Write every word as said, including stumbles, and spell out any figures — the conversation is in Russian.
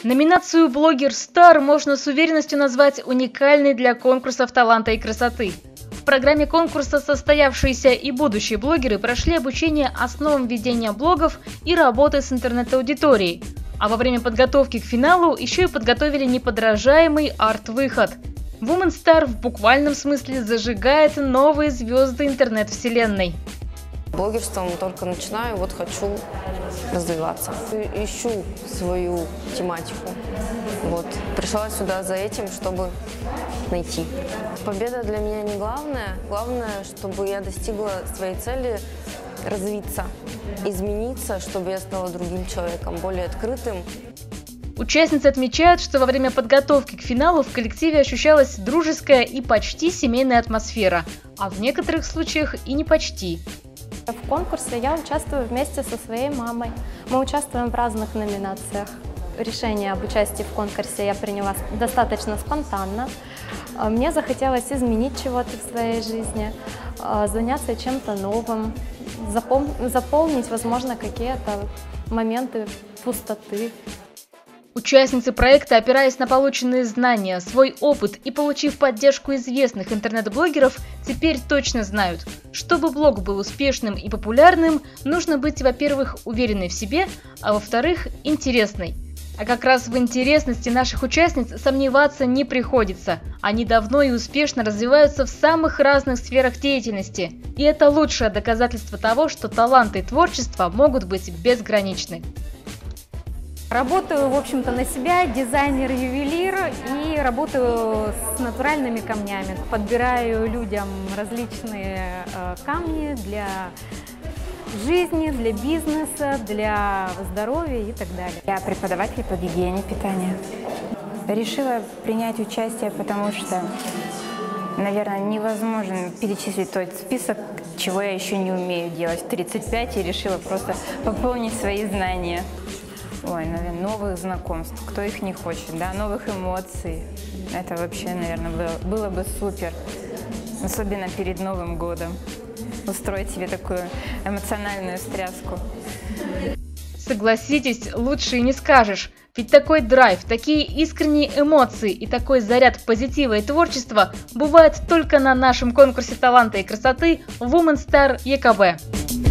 Номинацию «Блогер Стар» можно с уверенностью назвать уникальной для конкурсов таланта и красоты. В программе конкурса состоявшиеся и будущие блогеры прошли обучение основам ведения блогов и работы с интернет-аудиторией. А во время подготовки к финалу еще и подготовили неподражаемый арт-выход. Woman Star в буквальном смысле зажигает новые звезды интернет-вселенной. Блогерством только начинаю, вот хочу развиваться. Ищу свою тематику. Вот. Пришла сюда за этим, чтобы найти. Победа для меня не главное. Главное, чтобы я достигла своей цели развиться, измениться, чтобы я стала другим человеком, более открытым. Участницы отмечают, что во время подготовки к финалу в коллективе ощущалась дружеская и почти семейная атмосфера, а в некоторых случаях и не почти. В конкурсе я участвую вместе со своей мамой. Мы участвуем в разных номинациях. Решение об участии в конкурсе я приняла достаточно спонтанно. Мне захотелось изменить чего-то в своей жизни, заняться чем-то новым, заполнить, возможно, какие-то моменты пустоты. Участницы проекта, опираясь на полученные знания, свой опыт и получив поддержку известных интернет-блогеров, теперь точно знают, чтобы блог был успешным и популярным, нужно быть, во-первых, уверенной в себе, а во-вторых, интересной. А как раз в интересности наших участниц сомневаться не приходится. Они давно и успешно развиваются в самых разных сферах деятельности. И это лучшее доказательство того, что таланты и творчество могут быть безграничны. Работаю, в общем-то, на себя, дизайнер-ювелир, и работаю с натуральными камнями. Подбираю людям различные э, камни для жизни, для бизнеса, для здоровья и так далее. Я преподаватель по гигиене питания. Решила принять участие, потому что, наверное, невозможно перечислить тот список, чего я еще не умею делать в тридцать пять, и решила просто пополнить свои знания. Ой, наверное, новых знакомств, кто их не хочет, да, новых эмоций. Это вообще, наверное, было, было бы супер, особенно перед Новым годом, устроить себе такую эмоциональную встряску. Согласитесь, лучше и не скажешь. Ведь такой драйв, такие искренние эмоции и такой заряд позитива и творчества бывает только на нашем конкурсе таланта и красоты Woman Star ЕКБ.